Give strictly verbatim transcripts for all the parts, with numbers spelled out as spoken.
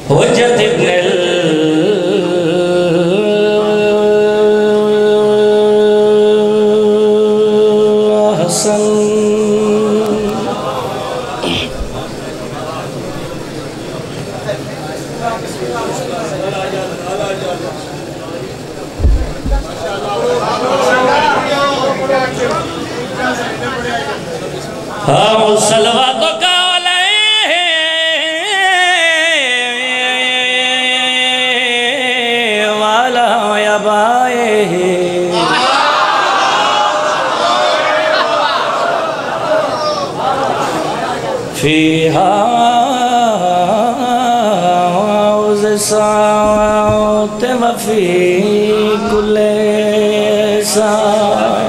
حجت ابن الحسن ہم صلوات کا علیہ والا یبائے فیہا عوض ساعت وفی کل ساعت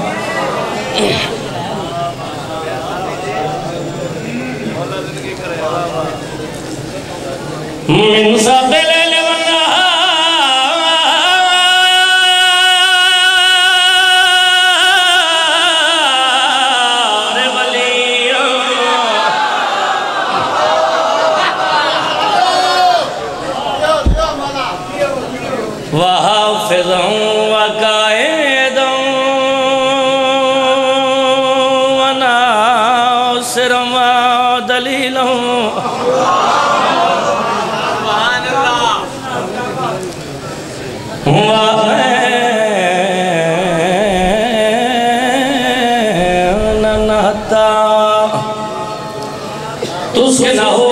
من صاحب لیل والنہار ولیوں وحافظوں وقائدوں وناصروں ودلیلوں تُس کے نہ ہو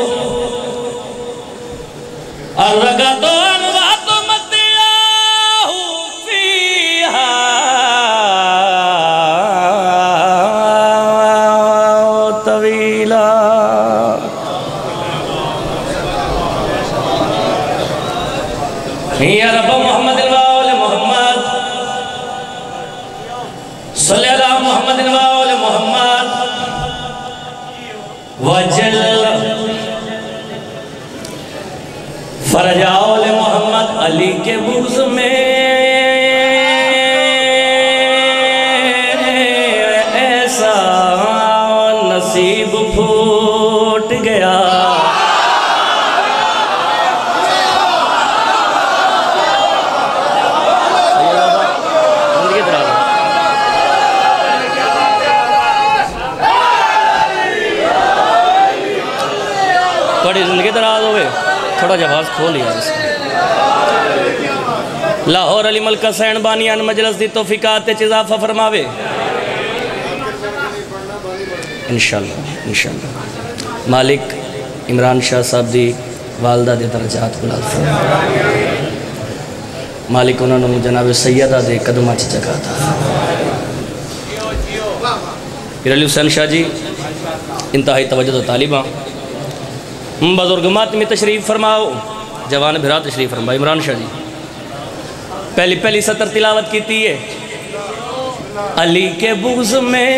الرگت انوات مدیاہ فیہا طویلا یا رب محمد وآل محمد صلی اللہ محمد وآل محمد وجل فرج آل محمد علی کے بغض میں ایسا نصیب پھوٹ گیا تھوڑی زندگی دراز ہوئے تھوڑا جواز کھول لیا اس میں لاہور علی ملکہ سین بانیان مجلس دی توفیقات اضافہ فرماوے انشاءاللہ انشاءاللہ مالک عمران شاہ صاحب دی والدہ دے درجات بلند فرماوے مالک انہوں نے جناب سیدہ دے قدمہ چی جگہ تھا پھر علی حسین شاہ جی انتہائی توجہ و طالبہ بزرگمات میں تشریف فرماؤ جوان بھرا تشریف فرماؤ عمران شاہ جی پہلی پہلی سطر تلاوت کیتی ہے علی کے بغض میں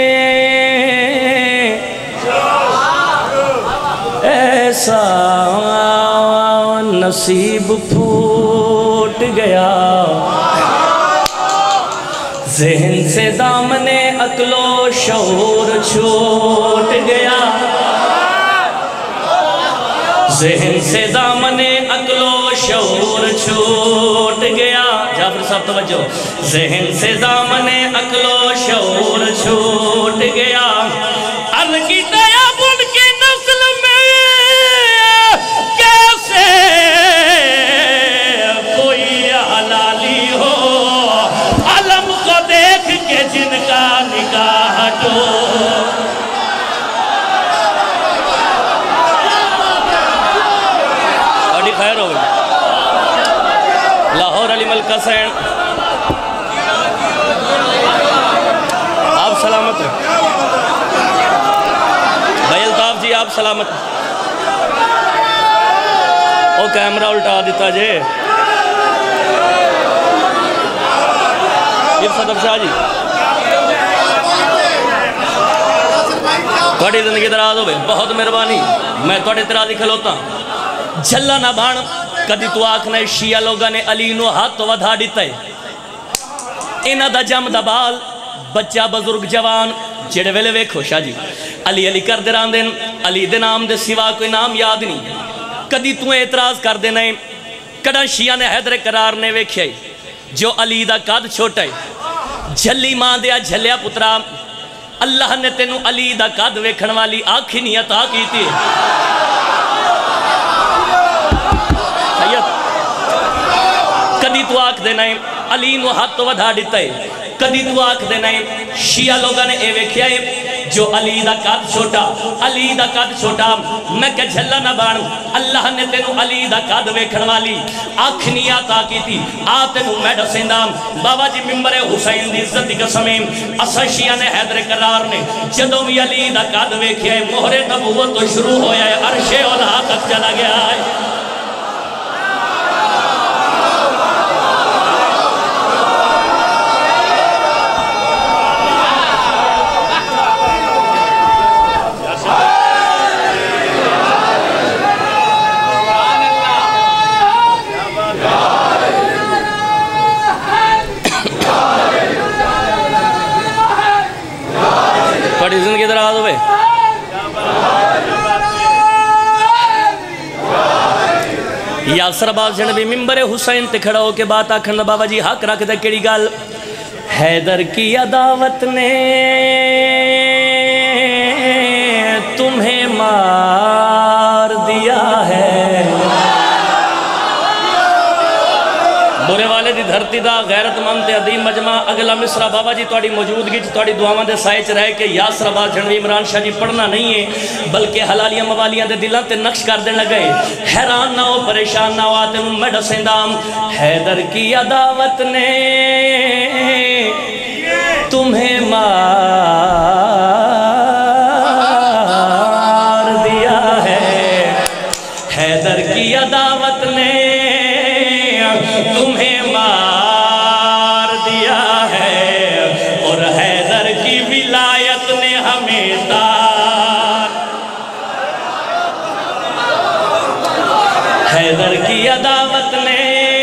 ایسا نصیب پھوٹ گیا ذہن سے دامن عقل و شعور چھوٹ گیا ذہن سے دامن عقل و شعور چھوٹ گیا جعفر صاحب توجہ ذہن سے دامن عقل و شعور چھوٹ گیا عرض کی تیابن کی نسل میں کیسے کوئی حلالی ہو علم کو دیکھ کے جن کا نکاح ہٹو خیر ہو گئی لاہور علی ملکہ سین آپ سلامت ہیں بھائی الطاف جی آپ سلامت ہیں او کیمرہ الٹا دیتا جے یہ صدف شاہ جی توڑی زندگی دراز ہو گئے بہت مہربانی میں توڑی ترازی کھلوتا ہوں جھلا نہ بھان کدی تو آکھنا شیعہ لوگا نے علی نو ہاتھ تو ودھا دیتا ہے انہ دا جم دا بال بچہ بزرگ جوان جڑے ویلے ویکھو شاہ جی علی علی کر دران دین علی دے نام دے سوا کوئی نام یاد نہیں کدی تو اعتراض کر دینا ہے کڑا شیعہ نے حیدر کرار نے ویکھیا جو علی دا قد چھوٹا ہے جھلی ماں دیا جھلیا پترا اللہ نے تینوں علی دا قد ویکھن والی آنکھ نہیں عطا کی تھی کدی تو آنکھ دینا ہے علی نو ہاتھ تو ودھا دیتا ہے کدی تو آنکھ دینا ہے شیعہ لوگاں نے اے ویکھیا ہے جو علی دا قد چھوٹا علی دا قد چھوٹا میں کہ جھلا نہ بان اللہ نے تینوں علی دا قد ویکھن والی آنکھ نہیں عطا کی تھی آ تینوں میں دسیندا بابا جی ممبر حسین دی عزت دی قسمیں اساں شیعہ نے حیدر کرار نے جدوں بھی علی دا قد ویکھیا ہے مہر نبوت تو شروع ہویا ہے عرش اولا تک چلا گیا ہے بڑی زندگی دراز ہوئے یاسر عباس جنبی ممبر حسین تے کھڑا ہو کے بات آکھن دا بابا جی حق رکھ دے کیڑی گال حیدر کی عداوت نے تمہیں مار دیا ہے برے والے دی دھرتی دا غیرت مند تے عظیم مجمع اگلا مصرع بابا جی توڑی موجودگی توڑی دعاواں دے سائے چ رہ کے یاسر عباس جھنوی عمران شاہ جی پڑھنا نہیں ہے بلکہ حلالیاں موالیاں دے دلاں تے نقش کر دے لگے حیران نہ ہو پریشان نہ ہو آتے میں ڈسیندا حیدر کی عداوت نے تمہیں مار دیا ہے حیدر کی عداوت نے تمہیں مار دیا ہے اور حیدر کی ولایت نے ہمیں تار حیدر کی عداوت نے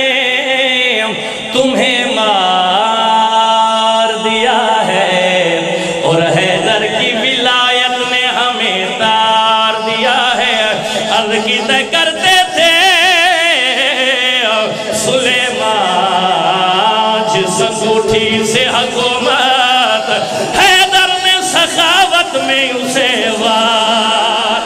تمہیں مار دیا ہے اور حیدر کی ولایت نے ہمیں تار دیا ہے عرض کی تے کرتے تھے انگوٹھی سے حکومت حیدر نے سخاوت میں اسے وار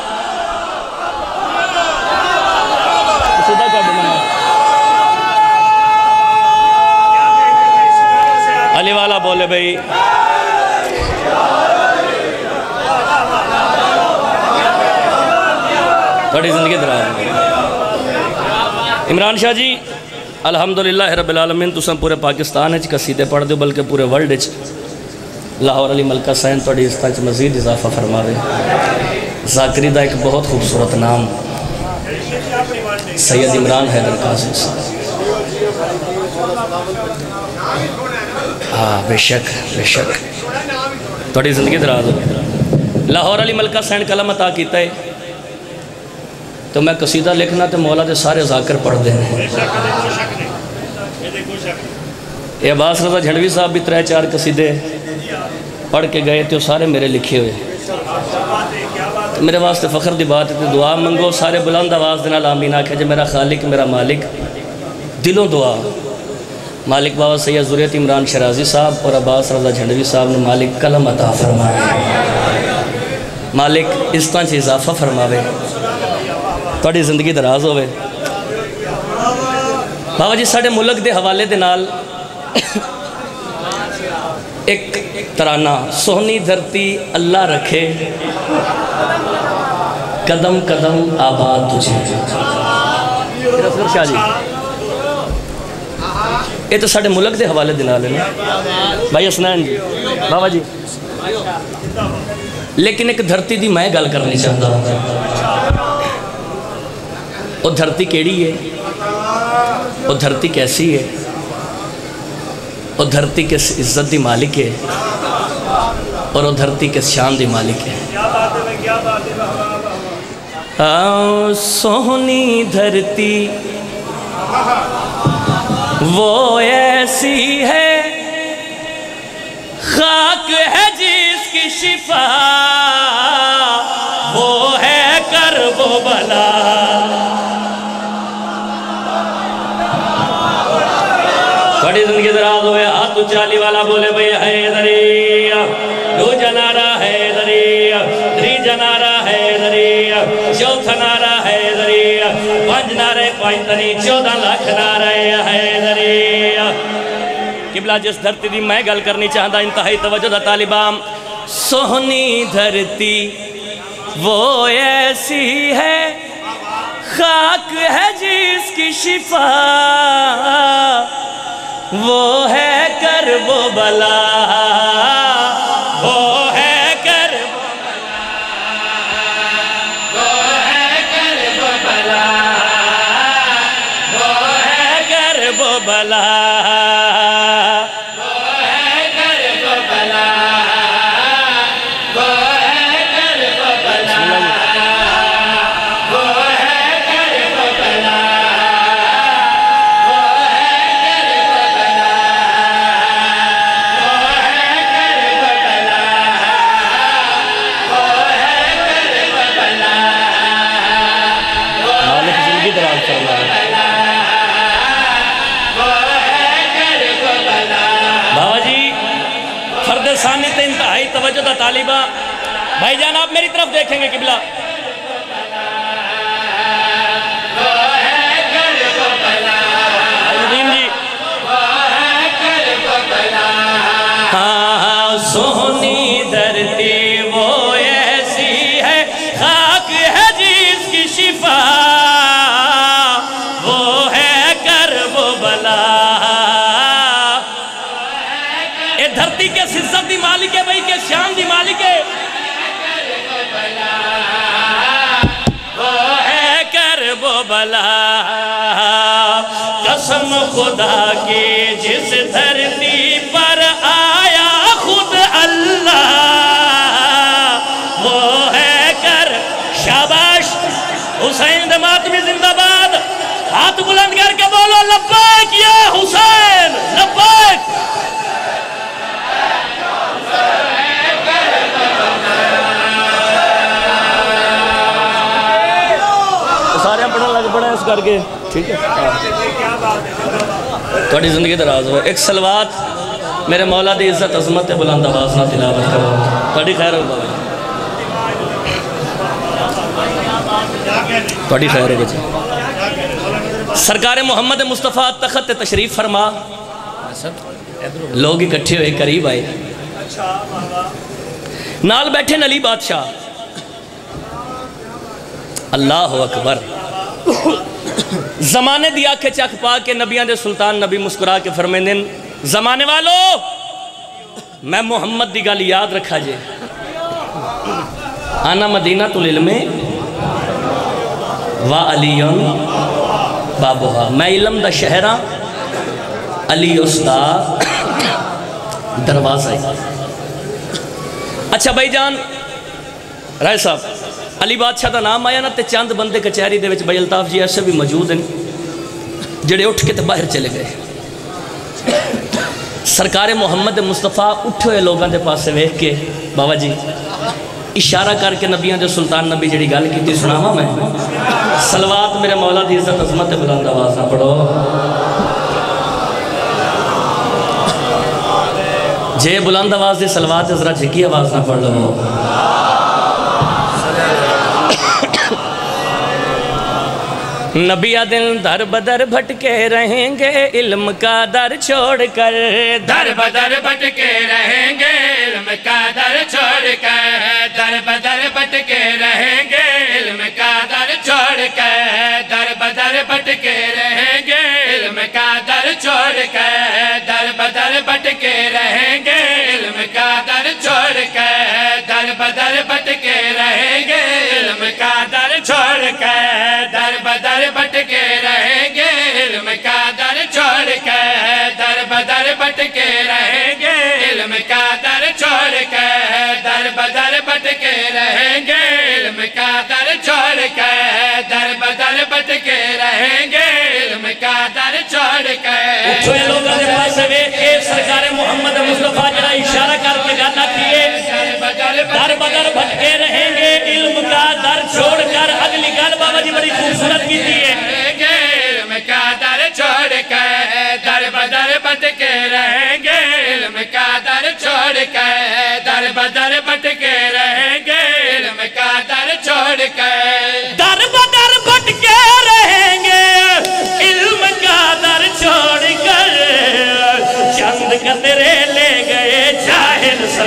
علی والا بولے بھئی بڑی زندگی دراز عمران شاہ جی الحمدللہ رب العالمین تساں پورے پاکستان اچ قصیدے پڑھ دیو بلکہ پورے ورلڈ اچ لاہور علی ملکہ سین توڑی اس طرح مزید اضافہ فرماوے ذاکری دا ایک بہت خوبصورت نام سید عمران حیدر قاسم ہاں بے شک بے شک توڑی زندگی دراز ہو لاہور علی ملکہ سین کلم عطا کیتا ہے تو میں قصیدہ لکھنا تو مولا دے سارے ذاکر پڑھ دیں اے عباس رضا جھنڈوی صاحب بھی ترے چار قصیدے پڑھ کے گئے تو سارے میرے لکھے ہوئے تو میرے واسطے فخر دی بات ہے دعا منگو سارے بلند آواز دینا آمین آکھے جو میرا خالق میرا مالک دلوں دعا مالک بابا سید ذریت عمران شرازی صاحب اور عباس رضا جھنڈوی صاحب نے مالک کلم عطا فرمائے مالک اس طرح سے اضافہ فرماوے توڑی زندگی دراز ہوئے بابا جی ساڑھے ملک دے حوالے دے نال ایک ترانہ سونی دھرتی اللہ رکھے قدم قدم آباد تجھے رفر شاہ جی یہ تو ساڑھے ملک دے حوالے دے نال ہے بھائی اسنان جی بابا جی لیکن ایک دھرتی دی میں گل کرنی چاہتا ہوں وہ دھرتی کیڑی ہے وہ دھرتی کیسی ہے وہ دھرتی کس عزت دی مالک ہے اور وہ دھرتی کس شان دی مالک ہے سونی دھرتی وہ ایسی ہے خاک ہے جس کی شفا وہ ہے کرب و بلا تھوڑی زندگی دراز ہوئے ہاتھ اچالی والا بولے بھئی حیدری دو جنارہ حیدری تری جنارہ حیدری چوتھ نارہ حیدری پانچ نارے پانچتنی چودہ لاکھ نارہ حیدری قبلہ جس دھرتی دی میں گل کرنی چاہتا انتہائی توجہ دا طالبام سونی دھرتی وہ ایسی ہے خاک ہے جس کی شفا وہ ہے کرب و بلا وہ ہے کرب و بلا وہ ہے کرب و بلا وہ ہے کرب و بلا انتہائی توجہ دا طالبہ بھائی جان آپ میری طرف دیکھیں گے قبلہ جی ہاں سونی دھرتی وہ ایسی ہے خاک ہے جس کی شفا وہ ہے کرب و بلا اے دھرتی کے سزت دی مالک ہے بھئی کے شان دی مالک ہے وہ ہے کرب و بلا قسم خدا کی جس دھرتی پر آیا خود اللہ وہ ہے کر شاباش حسین دے ماتمی زندہ باد ہاتھ بلند کر کے بولو لبیک یا حسین لبیک سارے پڑھنے لگ پڑھیں اس کر کے ٹھیک ہے تھوڑی زندگی دراز ہوئے ایک سلوات میرے مولا دی عزت عظمت بلند آواز نہ تلاوت کرو تھوڑی خیر ہو بھائی تھوڑی خیر ہو بچے سرکار محمد مصطفیٰ تخت تشریف فرما لوگ اکٹھے ہوئے قریب آئے نال بیٹھے نلی بادشاہ اللہ اکبر زمانے دی آنکھیں چک پا کے نبیان دے سلطان نبی مسکرا کے فرمیندن زمانے والو میں محمد دی گل یاد رکھا جے آنا مدینہ العلم و علیون بابوہا میں علم دا شہرہ علی استاد دروازہ اچھا بھائی جان رائے صاحب علی بادشاہ دا نام آیا نا تے چاند بندے کچہری دے وچ بھائی الطاف جی ایسے بھی موجود ہیں جڑے اٹھ کے تے باہر چلے گئے سرکار محمد مصطفیٰ اٹھے ہوئے لوگاں دے پاس سے ویکھ کے بابا جی اشارہ کر کے نبیان دے سلطان نبی جڑی گل کی تھی سناوا میں صلوات میرے مولا دی عزت عظمت بلند آواز نہ پڑھو جے بلند آواز دی صلوات ذرا جھکی آواز نہ پڑھ لو نبی دل در بدر بھٹکے رہیں گے علم کا در چھوڑ کر در بدر بھٹکے رہیں گے علم کا در چھوڑ کر در بدر بھٹکے رہیں گے علم کا در چھوڑ کر در بدر بھٹکے رہیں گے علم کا در چھوڑ کر در بدر بھٹکے رہیں گے علم کا در چھوڑ کر در بدر بھٹکے رہیں گے علم کا در چھوڑ کر در بدر بھٹکے رہیں گے علم کا در چھوڑ کر در بدر بھٹکے رہیں گے علم کا در چھوڑ کر در بدر بھٹکے رہیں گے علم کا در چھوڑ کر در بدر بھٹکے رہیں گے علم کا در چھوڑ کر اٹھوئے لوگوں نے پاس ویکھ کے سرکار محمد مصطفیٰ جڑا اشارہ کر کے گانا کیے در بدر بھٹکے رہیں گے علم کا در چھوڑ کر اگلی گل بابا جی بڑی خوبصورت کی تھی ہے علم کا در چھوڑ کر در بدر بھٹکے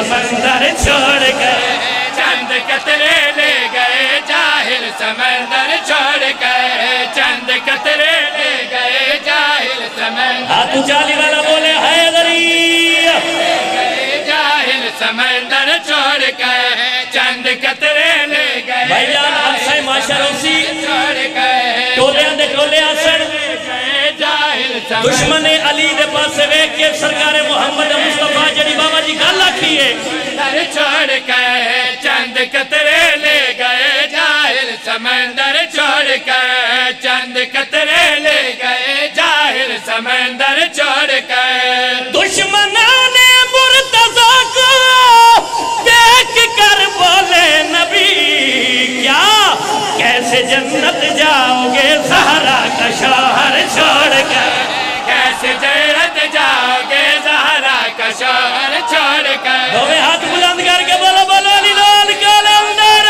سمندر چھوڑ گئے چند قطرے لے گئے جاہل سمندر چھوڑ گئے چند قطرے لے گئے جاہل سمندر ہاتھ اچالی والا بولے حیدری گئے جاہل سمندر چھوڑ گئے چند قطرے لے گئے بھائی جان حادثہ معاشر اسی چھوڑ گئے ٹولے اندے ٹولے آسن جاہل دشمن علی دے پاس سے ویک کے سرکار محمد مصطفیٰ جڑی بابا جی گل آکھی ہے سمندر چھوڑ گئے چند قطرے لے گئے جاہل سمندر چھوڑ گئے چند قطرے لے گئے جاہل سمندر چھوڑ گئے دشمنوں نے مرتضیٰ کو دیکھ کر بولے نبی کیا کیسے جنت جاؤ گے زہرا کا شوہر چھوڑ کر کیسے جنت جاؤ گے زہرا کا شوہر چھوڑ کر دوے ہاتھ بلند کر کے بولو بولو علی لال کلندر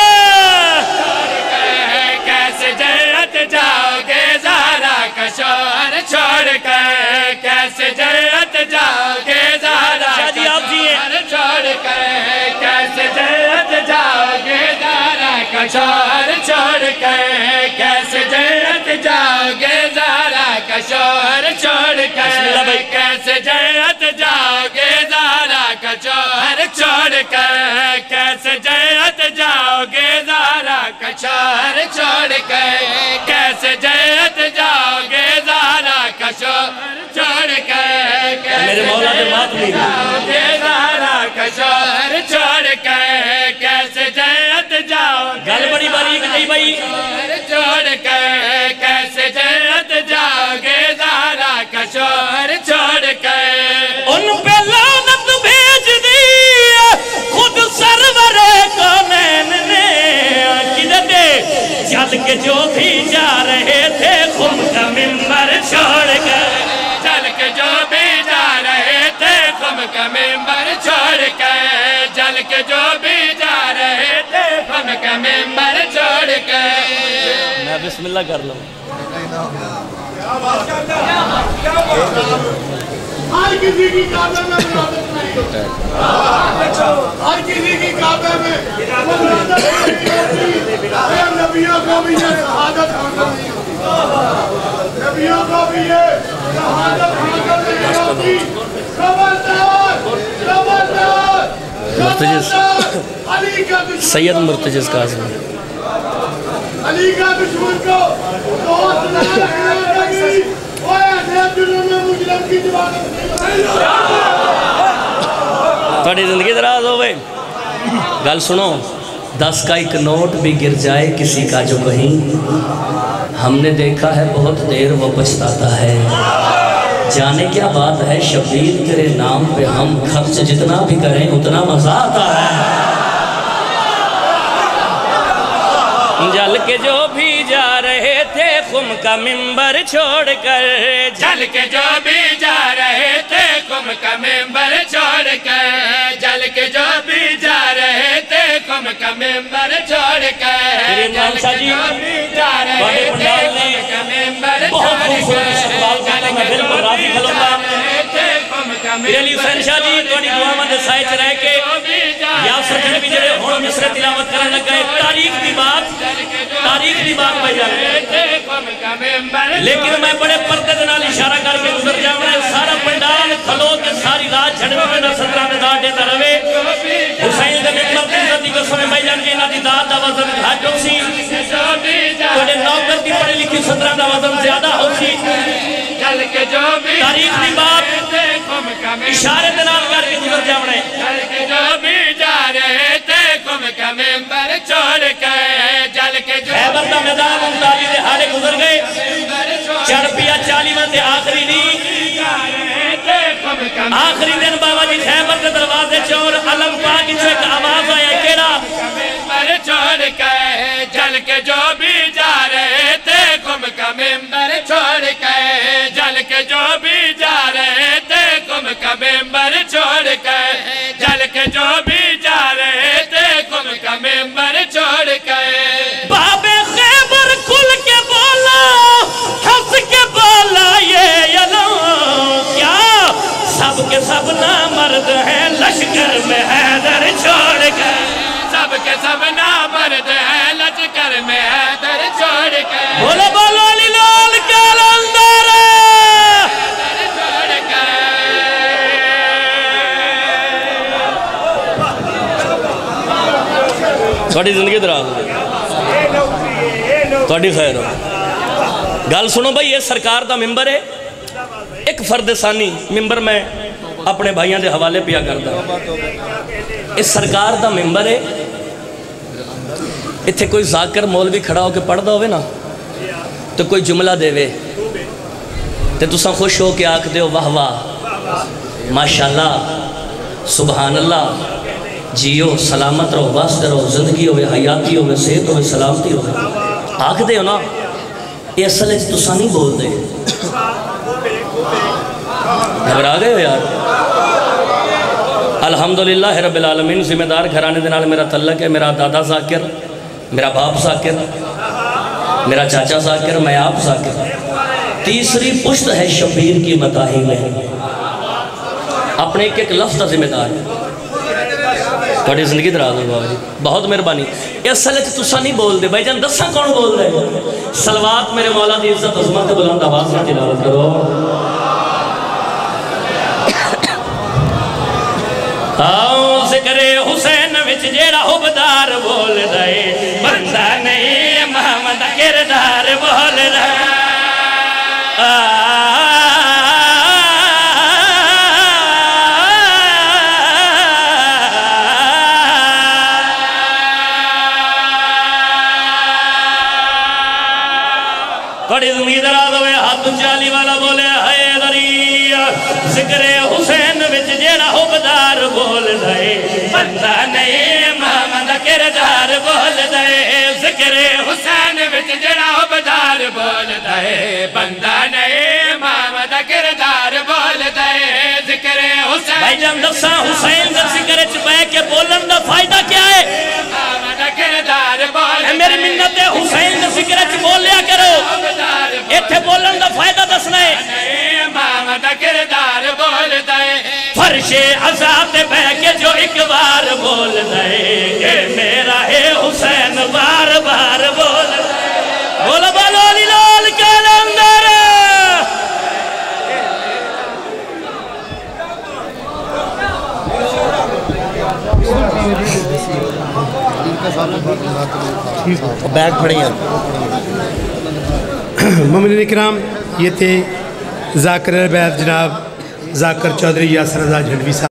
کیسے جنت جاؤ گے زہرا کا شوہر چھوڑ کر کیسے جنت جاؤ گے زہرا شاہ جی آپ جی ہیں چھوڑ کر کیسے جنت جاؤ گے زہرا کا شوہر چھوڑ کر کیسے جنت جاؤ گے زہرا کا شوہر چھوڑ کر کیسے جنت جاؤ گے زہرا کا شوہر چھوڑ کر کیسے جنت جاؤ گے زہرا کا شوہر چھوڑ کر کیسے جنت جاؤ گے زہرا کا شوہر چھوڑ کر میرے مولا دے بات نہیں جاؤ گے زہرا کا شوہر چھوڑ کر کیسے جنت جاؤ گل بڑی باریک نہیں بھائی چھوڑ کر کیسے جنت جاؤ گے زہرا کا شوہر چھوڑ کر ان پہ لعنت بھیج دی خود سرور کونین نے کدھر دے چل کے جو بھی جا رہے تھے خم کا منبر چھوڑ کر چل کے جو بھی جا رہے تھے خم کا منبر چھوڑ کر چل کے جو بھی جا رہے تھے خم کا منبر چھوڑ کر میں بسم اللہ کر لوں ہر کسی کی کعبے میں مرادت نہیں ہوتی ہر کسی کی کعبے میں مرادت نہیں ہوتی اے نبیوں کو بھی یہ شہادت حاصل نہیں ہوتی نبیوں کو بھی یہ شہادت حاصل نہیں ہوتی خبردار خبردار خبردار علی کا دشمن سید مرتجز قاسم علی کا دشمن کو دوست نہ رکھنا چاہیے اور ایسے دنوں میں مجرم کی جوانت نہیں تھوڑی زندگی دراز ہوئے گل سنو دس کا ایک نوٹ بھی گر جائے کسی کا جو کہیں ہم نے دیکھا ہے بہت دیر وہ پچھتاتا ہے جانے کیا بات ہے شبیر تیرے نام پہ ہم خرچ جتنا بھی کریں اتنا مزہ آتا ہے جل کے جو بھی جا رہے تھے خم کا منبر چھوڑ کر جل کے جو بھی جا رہے تھے خم کا منبر چھوڑ کر جل کے جو بھی جا رہے تھے خم کا منبر چھوڑ کر جل کے جو بھی جا رہے تھے خم کا ممبر چھوڑ کر جل کے جو بھی جا رہے تھے خم کا میرے علی حسین شاہ جی توڑی دعا مند سائے چرائے کے یا سرکھنے بھی جڑے ہون مصر تلاوت کرنے لگا ہے تاریخ دی بات تاریخ دی بات بھائی جانے لیکن میں بڑے پردے دنال اشارہ کر کے گزر جاؤں ہے سارا پنڈال کھلو کے ساری رات جھڑوے میں سترہ میں دار دیتا رہے حسین دے مقبر کی عزتی کو سمیں بھائی جان کے انہا دی داد دا وزن گھاٹ ہو سی توڑے نوکر دی پڑے لکھی سترہ دا وزن زیادہ ہو سی تاریخ دی بات اشارے دنال کر کے گزر جاؤں ہے جل کے جو بھی جا رہے تھے خم کا ممبر چھوڑ کے جل کے جو خیبر دا میدان ممتالی دے ہارے گزر گئے چڑھ پیا چالی من دے آخری نہیں آخری دن بابا جی خیبر دے دروازے چور علم پاکی جو ایک آواز آیا کیڑا ممبر چھوڑ کے جل کے جو بھی جا رہے تھے خم کا ممبر چھوڑ کے جل کے جو بھی جا رہے تھے خم کا ممبر چھوڑ کے جل کے جو بھی جا رہے تھے خم کا ممبر چھوڑ کے باب خیبر کھل کے بولا ہنس کے بولا یہ علم کیا سب کے سب نامرد ہیں لشکر میں حیدر تھوڑی زندگی دراز ہو تھوڑی خیر ہو گل سنو بھائی یہ سرکار دا ممبر ہے ایک فرد ثانی ممبر میں اپنے بھائیاں دے حوالے پیا کردا اس سرکار دا ممبر ہے اتھے کوئی ذاکر مولوی کھڑا ہو کے پڑھ دا ہوئے نا تو کوئی جملہ دے وے تے تساں خوش ہو کے آکھ دے ہو واہ واہ ماشاءاللہ سبحان اللہ جیو سلامت رہو واسطے رہو زندگی ہوئے حیاتی ہوئے صحت ہوئے سلامتی ہوئے آکھ دے ہو نا یہ اصل ہے تساں نہیں بول دے گھبرا گئے ہو یار الحمدللہ رب العالمین ذمہ دار گھرانے دے نال میرا تعلق ہے میرا دادا ذاکر میرا باپ ذاکر میرا چاچا ذاکر میں آپ ذاکر تیسری پشت ہے شبیر کی متاہی میں اپنے ایک ایک لفظ کا ذمہ دار تھوڑی زندگی دراز ہو بابا جی بہت مہربانی یہ اصل ہے تساں نہیں بول دے بھائی جان دساں کون بول دے صلوات میرے مولا دی عزت عظمت بلند آواز سے تلاوت کرو آؤ ذکر حسین وچ جیڑا حبدار بول دے بندہ نہیں محمد کردار بول دے بڑی زمین دراز ہوئے ہاتھ چالی والا بولے حیدری ذکر حسین وچ جیڑا حبدار بول دے بندہ نہیں محمد کردار بول دے ذکر حسین وچ جیڑا حبدار بول دے بندہ نہیں محمد کردار بول دے ذکر حسین بھائی جان دساں حسین دا ذکر چ بے کے بولن دا فائدہ کیا ہے محمد کردار بول دے میری منت حسین دا ذکر چ بولیا کرو ایتھے بولن دا فائدہ دسنا ہے محمد کردار بول دے فرش عذاب بہ کے جو ایک بار بول دے یہ میرا ہے حسین بار بار بول دے بولو بولو علی لال کلندر بیگ پڑھیں یار مومنین اکرام یہ تھے ذاکر البیت جناب ذاکر چودھری یاسر رضا جھنڈوی صاحب